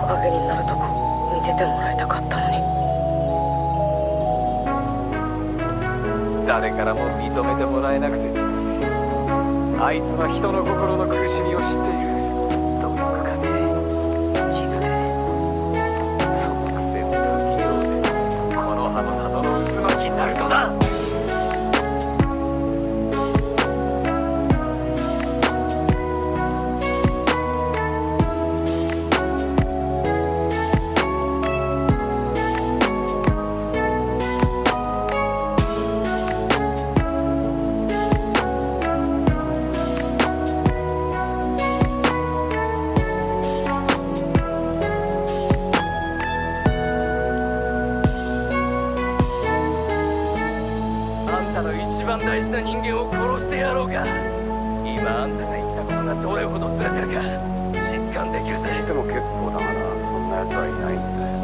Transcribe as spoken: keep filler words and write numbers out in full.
影になるとこ見ててもらいたかったのに。 誰からも認めてもらえなくて、あいつは人の心の苦しみを知っている。努力家で地図で、そのくせ不器用でこの葉の里の渦巻きになるとだ。大事な人間を殺してやろうか。今あんたが言ったことがどれほどずれてるか実感できるぜ。 でも結構だからそんな奴はいないんだよ。